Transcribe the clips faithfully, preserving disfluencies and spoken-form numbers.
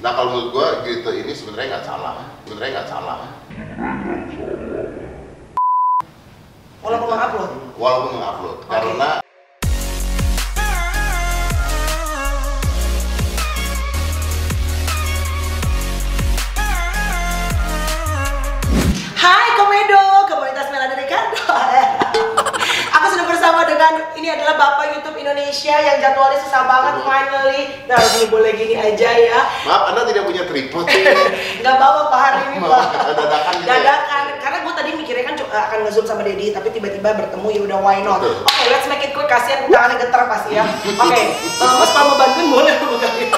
Nah kalau menurut gue Grito ini sebenarnya nggak salah, sebenarnya nggak salah. Walaupun mengupload? Walaupun mengupload, okay. Karena Hai Komedo, komunitas Melada Ricardo. Aku sudah bersama dengan, ini adalah Bapak YouTube Indonesia yang jadwalnya susah banget, finally. Nah gini boleh gini aja ya. Maaf, Anda tidak punya tripod. Nggak bawa Pak hari ini Pak. Dadakan gitu. Dadakan, karena gue tadi mikirnya kan akan nge-zoom sama Dedi, tapi tiba-tiba bertemu ya udah why not. Oke, okay, let's make it quick, kasihan tangannya getar pasti ya. Oke, okay. uh, Mas kalau mau bantuin boleh bukan ya.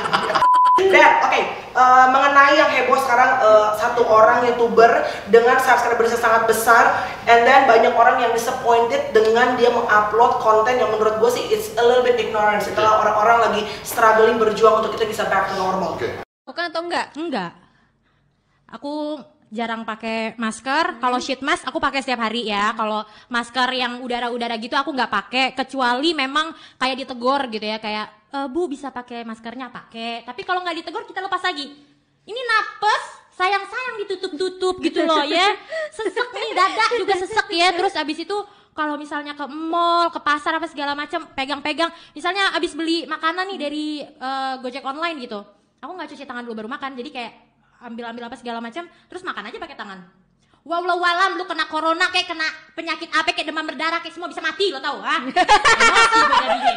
Dad, oke, okay. uh, mengenai yang heboh sekarang uh, satu orang YouTuber dengan subscribersnya sangat besar, and then banyak orang yang disappointed dengan dia mengupload konten yang menurut gue sih it's a little bit ignorance setelah orang-orang lagi struggling berjuang untuk kita bisa back to normal. Oke. Okay. Bukan atau enggak? Enggak. Aku jarang pakai masker. Kalau sheet mask aku pakai setiap hari ya. Kalau masker yang udara-udara gitu aku nggak pakai, kecuali memang kayak ditegur gitu ya, kayak e, Bu bisa pakai maskernya, pakai. Tapi kalau nggak ditegur kita lepas lagi. Ini napes, sayang-sayang ditutup-tutup gitu loh ya. Sesek nih, dada juga sesek ya. Terus abis itu kalau misalnya ke mall, ke pasar apa segala macam, pegang-pegang. Misalnya abis beli makanan nih dari uh, Gojek online gitu, aku nggak cuci tangan dulu baru makan. Jadi kayak ambil-ambil apa segala macam, terus makan aja pakai tangan. Walau walam lu kena corona kayak kena penyakit apa kayak demam berdarah kayak semua bisa mati lo tau ah. Emosi gue jadinya.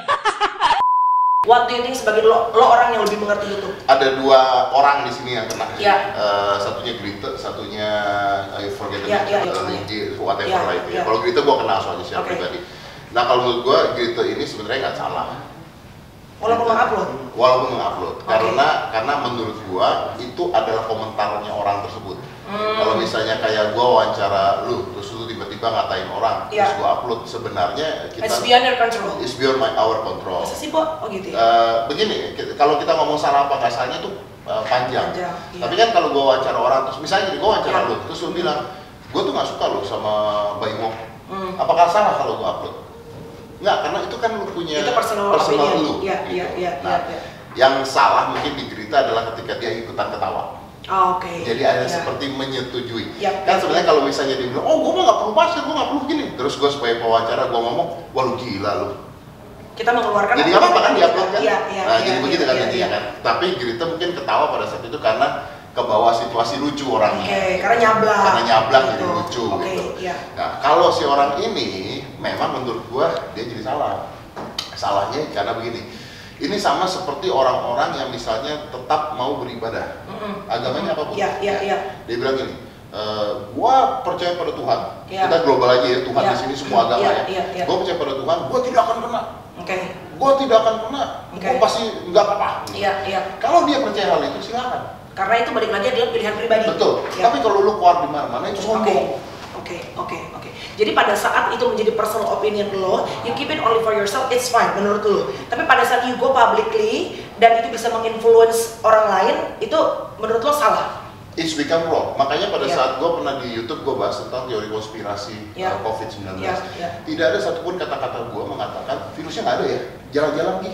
What do you think sebagai lo, lo orang yang lebih mengerti YouTube? Ada dua orang di sini yang kena. Ya. Uh, satunya Grito, satunya I forget the ya, name, ya, uh, ya. whatever ya, lah itu. Ya. Ya. Kalau Grito gue kenal soalnya secara okay. pribadi. Nah kalau menurut gue Grito ini sebenarnya nggak salah. Walaupun mengupload? Walaupun mengupload, okay. karena karena menurut gua itu adalah komentarnya orang tersebut. Hmm. Kalau misalnya kayak gua wawancara lu, terus lu tiba-tiba ngatain orang, yeah. terus gua upload, sebenarnya kita It's beyond your control. It's beyond my our control. Masa sih, Bo? Oh gitu ya? Uh, begini, kalau kita ngomong salah apa nggak salahnya tuh uh, panjang. panjang iya. Tapi kan kalau gua wawancara orang, terus misalnya gua wawancara yeah. lu, terus lu bilang, gua tuh nggak suka lu sama Baimo. Hmm. Apakah salah kalau gua upload? Enggak, karena itu kan lu punya itu personal, personal lu. Ya, gitu. ya, ya, nah, ya, ya. Yang salah mungkin di Grita adalah ketika dia ikutan ketawa. Oh, oke. Okay. Jadi ada ya. seperti menyetujui. Ya, kan ya, sebenarnya ya. kalau misalnya dia bilang, oh gue mah nggak perlu masker, gue nggak perlu gini. Terus gue supaya wawancara gue ngomong, wah lu gila lu. Kita mengeluarkan. Jadi apa kan diupload kan? Ya, ya, nah, ya, jadi ya, begitu ya, kan ya, nantinya ya. kan. Tapi Grita mungkin ketawa pada saat itu karena ke bawah situasi lucu orangnya. Oke, okay, karena nyablak. Karena nyablak gitu. Jadi gitu. lucu okay, gitu. Ya. Nah, kalau si orang ini memang menurut gue dia jadi salah. Salahnya karena begini, ini sama seperti orang-orang yang misalnya tetap mau beribadah, mm-hmm. agamanya apapun. Ya, ya, ya. Dia bilang gini, e, gua percaya pada Tuhan. Ya. Kita global aja ya, Tuhan ya. di sini semua agama ya. ya. ya, ya. Gua percaya pada Tuhan, gua tidak akan kena. Oke. Okay. Gua tidak akan kena. Okay. Gua pasti nggak apa-apa. Iya, iya. Kalau dia percaya hal itu silakan. Karena itu balik lagi adalah pilihan pribadi. Betul. Ya. Tapi kalau lu keluar di mana-mana itu sombong. Oke, oke, oke. Jadi pada saat itu menjadi personal opinion lo, you keep it only for yourself, it's fine menurut lo. Tapi pada saat you go publicly dan itu bisa menginfluence orang lain, itu menurut lo salah. It's become wrong. Makanya pada yeah. saat gue pernah di YouTube gue bahas tentang teori konspirasi yeah. uh, covid sembilan belas. Yeah, yeah. Tidak ada satupun kata-kata gue mengatakan virusnya nggak ada ya, jalan-jalan gih.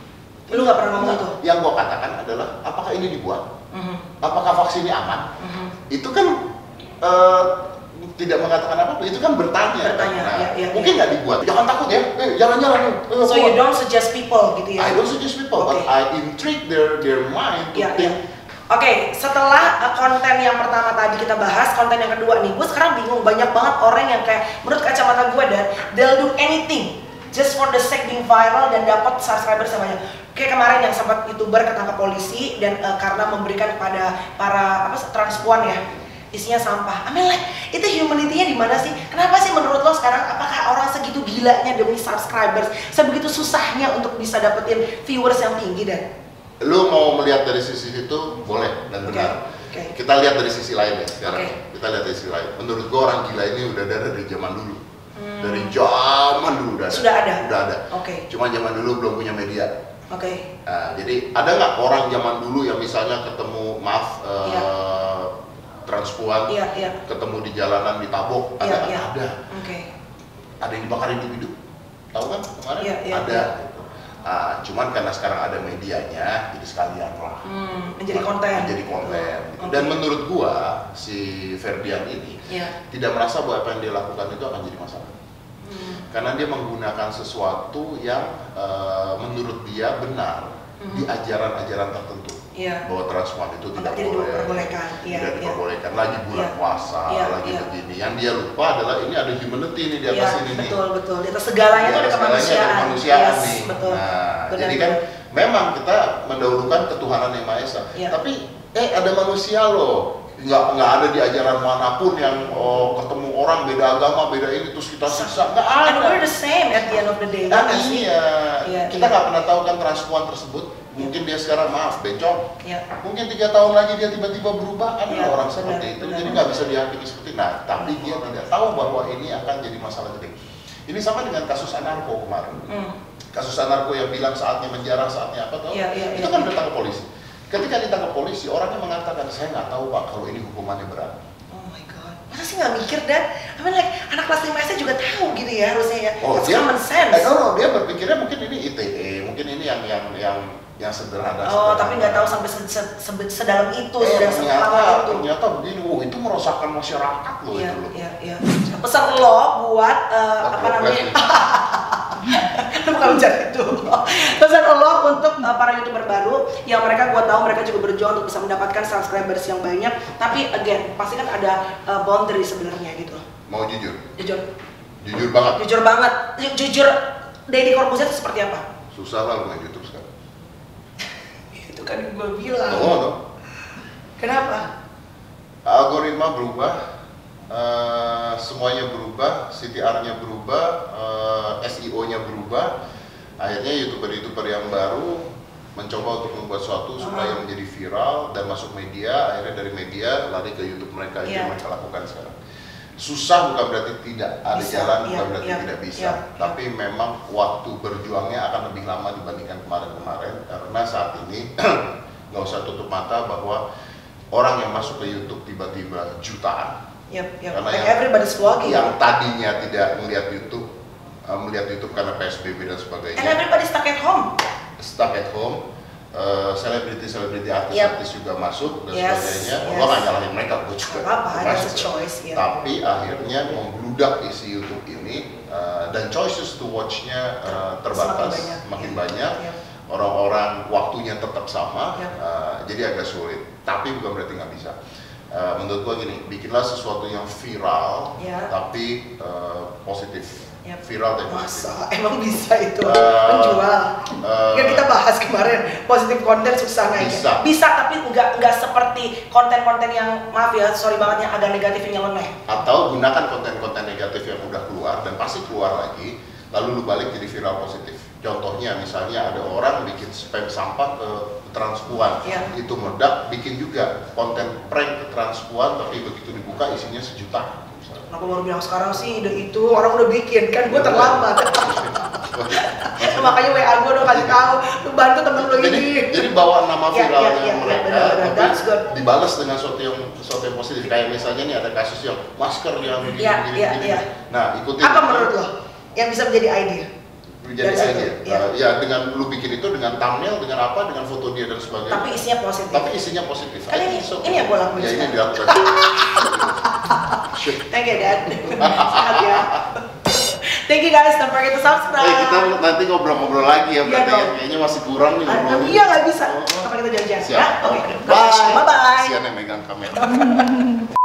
Lu nggak pernah ngomong itu? Yang gue katakan adalah apakah ini dibuat? Mm-hmm. Apakah vaksinnya aman? Mm-hmm. Itu kan uh, tidak mengatakan apa-apa, itu kan bertanya. Bertanya, nah, ya, ya, mungkin nggak ya. dibuat. Jangan takut ya, eh, jalan-jalan. Eh, so you don't suggest people gitu ya? I don't suggest people, okay. but I intrigue their their mind to ya, think. Ya. Oke, okay, setelah uh, konten yang pertama tadi kita bahas, konten yang kedua nih, gue sekarang bingung, banyak banget orang yang kayak menurut kacamata gue dan they'll do anything just for the sake being viral dan dapat subscriber sebanyak. Kayak kemarin yang sempat YouTuber ketangkap polisi dan uh, karena memberikan kepada para apa transpuan ya, isinya sampah. I mean like, itu humanity-nya di mana sih? Kenapa sih menurut lo sekarang apakah orang segitu gilanya demi subscribers, sebegitu susahnya untuk bisa dapetin viewers yang tinggi dan lu mau melihat dari sisi itu boleh dan benar. Okay. Okay. Kita lihat dari sisi lain ya sekarang. Okay. Kita lihat dari sisi lain. Menurut gua orang gila ini udah ada dari zaman dulu. Hmm. Dari zaman dulu udah ada. Sudah ada. Udah ada. Oke. Okay. Cuma zaman dulu belum punya media. Oke. Okay. Nah, jadi ada nggak orang zaman dulu yang misalnya ketemu maaf uh, yeah. transpuan, yeah, yeah. ketemu di jalanan ditabok, yeah, ada yeah. ada. Oke. Okay. Ada yang dibakar hidup-hidup. Tahu kan kemarin? Yeah, yeah, ada. Yeah. Nah, cuman karena sekarang ada medianya, jadi sekalian lah. Hmm, menjadi konten. Menjadi konten. Gitu. Okay. Dan menurut gua si Ferdian ini yeah. tidak merasa bahwa apa yang dia lakukan itu akan jadi masalah. Hmm. Karena dia menggunakan sesuatu yang uh, menurut dia benar hmm. di ajaran-ajaran tertentu. Yeah. Bahwa transpuan itu tidak jadi boleh, diperbolehkan. tidak yeah, diperbolehkan. Yeah. Lagi bulan yeah. puasa, yeah. lagi yeah. begini. Yang dia lupa adalah ini ada humanity nih di atas yeah, ini betul, nih. Betul betul. Di atas segalanya itu ada kemanusiaan. Ada kemanusiaan yes, nih. Betul. Nah, benar, jadi kan benar. memang kita mendahulukan ketuhanan yang Maha Esa. Yeah. Tapi eh ada manusia loh. Nggak nggak ada di ajaran manapun yang oh, ketemu orang beda agama, beda ini terus kita siksa. Nggak ada. And we're the same at the end of the day. Nah, iya. iya. Kita nggak iya. pernah tahu kan transpuan tersebut. Mungkin dia sekarang maaf bencong, ya. mungkin tiga tahun lagi dia tiba-tiba berubah, ada ya, orang benar, seperti itu, benar. Jadi nggak bisa dihakimi seperti itu. Nah, tapi dia tidak tahu bahwa ini akan jadi masalah gede. Ini sama dengan kasus anarko kemarin, hmm. kasus anarko yang bilang saatnya menjarah, saatnya apa tahu? Ya, ya, itu ya, kan ya. Ditangkap polisi. Ketika ditangkap polisi, orangnya mengatakan saya nggak tahu pak kalau ini hukumannya berat. Oh my god, masa sih nggak mikir dan? I mean like anak kelas lima S D juga tahu gitu ya harusnya ya. Oh, That's dia, common sense. Eh, no, no, dia berpikirnya mungkin ini I T E, mungkin ini yang yang yang yang sederhana. Oh, sederhana. tapi nggak tahu sampai se se se sedalam itu, eh, sudah ternyata, itu. Ternyata begini, oh itu merosakkan masyarakat loh iya, itu loh. Iya, iya. Pesan lo buat uh, apa namanya? Bukan mencari itu. Pesan lo untuk uh, para youtuber baru yang mereka gua tahu mereka juga berjuang untuk bisa mendapatkan subscribers yang banyak. Tapi again, pasti kan ada uh, boundary sebenarnya gitu. Mau jujur? Jujur. Jujur banget. Jujur banget. Jujur. Deddy Corbuzier itu seperti apa? Susah lah main YouTube sekarang. Itu kan gue bilang. Oh, no. Kenapa? Algoritma berubah, uh, semuanya berubah, C T R-nya berubah, uh, S E O-nya berubah. Akhirnya youtuber-youtuber yang baru mencoba untuk membuat sesuatu uh-huh. supaya menjadi viral dan masuk media. Akhirnya dari media lari ke YouTube mereka yeah. yang mereka lakukan sekarang. Susah bukan berarti tidak ada bisa, jalan, bukan iya, berarti iya, tidak bisa. Iya, Tapi iya. memang waktu berjuangnya akan lebih lama dibandingkan kemarin-kemarin. Karena saat ini nggak usah tutup mata bahwa orang yang masuk ke YouTube tiba-tiba jutaan. Yep, yep. Karena like yang, everybody's vlogging. Yang tadinya tidak melihat YouTube, uh, melihat YouTube karena P S B B dan sebagainya. And everybody stuck at home. Stuck at home. Selebriti-selebriti uh, artis-artis yep. juga masuk dan yes, sebagainya. Yes. Gue nggak nyalahin mereka, gue juga apa, masuk. Choice, yeah. Tapi akhirnya membludak isi YouTube ini uh, dan choices to watch-nya uh, terbatas, banyak. makin yeah. banyak. Yeah. Orang-orang waktunya tetap sama, yeah. uh, jadi agak sulit. Tapi bukan berarti nggak bisa. Uh, menurut gue gini, bikinlah sesuatu yang viral, yeah. tapi uh, positif. Yep. Viral dan masa emang bisa itu uh, menjual uh, kan kita bahas kemarin positif konten susah naiknya bisa. bisa tapi nggak nggak seperti konten-konten yang maaf ya sorry banget yang agak negatif yang nyeleneh atau gunakan konten-konten negatif yang udah keluar dan pasti keluar lagi lalu lu balik jadi viral positif. Contohnya misalnya ada orang bikin spam sampah ke transpuan yeah. itu meledak, bikin juga konten prank ke transpuan tapi begitu dibuka isinya sejuta. Kenapa baru bilang sekarang sih ide itu orang udah bikin kan gue terlambat. Makanya W A gue udah kasih tahu, lu bantu temen lu ini. Jadi bawa nama viralnya ya, ya, ya, mereka, ya, bener, bener. tapi dibalas dengan sesuatu yang sesuatu yang positif. Kayak misalnya nih ada kasus yang masker yang begini, ya, begini, ya, begini. Ya. Nah ikutin. Apa menurut lo yang bisa menjadi idea? Menjadi idea. Ya. Uh, ya dengan lu bikin itu dengan thumbnail, dengan apa, dengan foto dia dan sebagainya. Tapi isinya positif. Tapi isinya positif. Kan ini, so, ini yang gue lakuin. Ya ini dilakukan. Thank you Dad. Sehat ya. Thank you guys, don't forget to subscribe. Eh, kita nanti ngobrol-ngobrol lagi ya, berarti ya, kayaknya masih kurang nih ngobrolnya. Iya nggak bisa. Sampai kita janjian. Siap. Oke. Bye. Bye bye. Sian yang megang kamera.